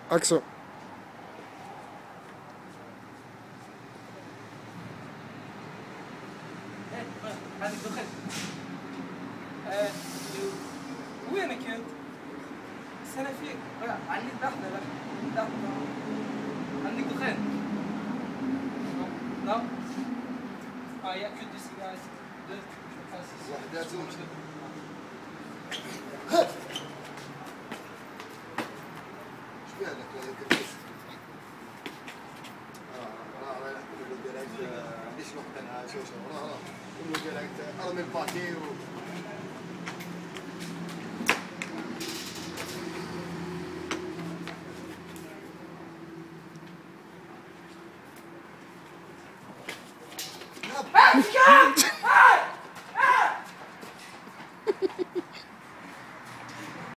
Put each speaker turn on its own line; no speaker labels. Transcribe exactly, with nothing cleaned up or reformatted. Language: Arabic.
اكسو.
هذه دخل. آه، وينك انت؟ السنة فيك علي الدخلة لك الدخلة عندك دخان؟ No? Ah yeah, could you see guys?
وحداتهم. شو بالك هذا الكرسي؟ اه اه راح نقول له ديريكت ليش مقتنع شو شو اه اه نقول له ديريكت ارمي الباكي و